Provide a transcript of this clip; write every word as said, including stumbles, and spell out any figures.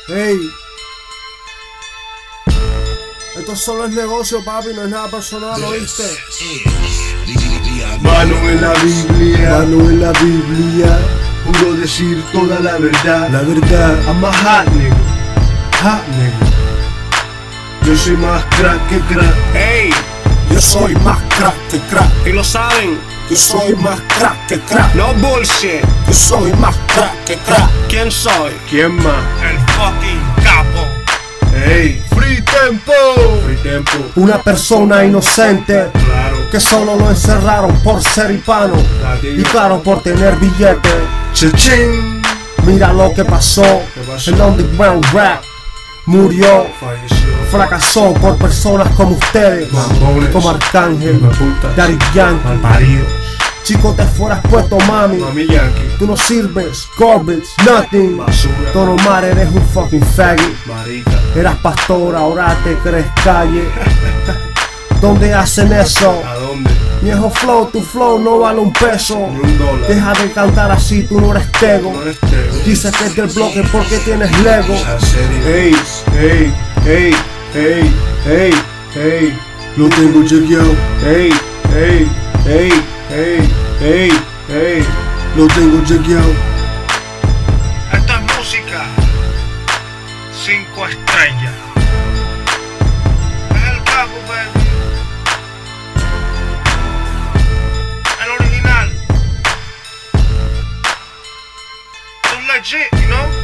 Ey, esto solo es negocio, papi, no es nada personal, ¿oíste? Mano en la Biblia, Mano en la Biblia, pudo decir toda la verdad. la verdad. I'm a hot nigga, hot nigga. Yo soy más crack que crack. Ey, Yo soy más crack que crack. y lo saben, Yo soy más crack que crack. no bullshit. Yo soy más crack que crack. ¿Quién soy? ¿Quién más? El fucking capo. Ey, Free Tempo, Free Tempo. Una persona inocente Claro, que solo lo encerraron por ser hispano y claro por tener billete. Chechín. Mira lo que pasó. pasó? El underground rap murió, Falleció. fracasó por personas como ustedes, Mamones. como Arcángel, Hijueputas. Daddy Yankee. Malparidos. Chico, te fueras puesto, mami. Mami Yankee. Tú no sirves, garbage, nothing. Basura. Don Omar, eres un fucking faggot. Marica. Eras pastor, ahora te crees calle. ¿Dónde hacen eso? ¿A dónde? Viejo flow, tu flow no vale un peso. Ni un dólar. Deja de cantar así, tú no eres tego. No eres tego. Dices que es del bloque porque tienes Lego. En serio. Ey, ey, ey, ey, ey, ey. Lo tengo chequeado. Ey, ey, ey, ey, ey, ey. Lo tengo chequeado. Esta es música cinco estrellas. Es el capo, baby. El original. Es legit, you know?